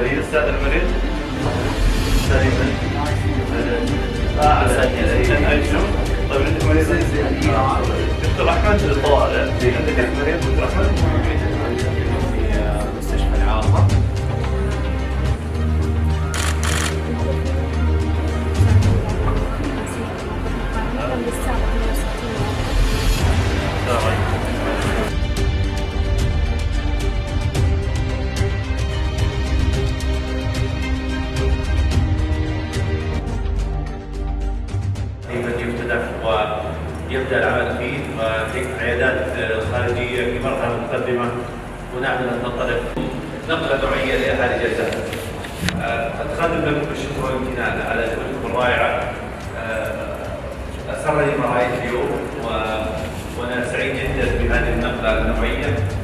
كويس. استاذ المريض سليما. طيب عندك مريض؟ دكتور احمد الطوارئ، عندك مريض دكتور احمد؟ في مستشفى العاصمة. يفتتح ويبدأ العمل فيه وفي عيادات خارجية في مرحلة مقدمة، ونعمل أن ننطلق نقلة نوعية لأهالي جازان. أتقدم لكم بالشكر والامتنان على جهودكم الرائعة. أسرني ما رأيت اليوم وأنا سعيد جدا بهذه النقلة النوعية.